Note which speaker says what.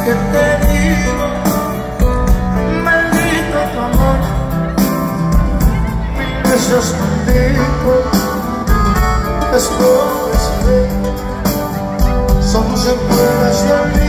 Speaker 1: que te digo, maldito tu amor, mil besos contigo, después de son secuelas de olvido.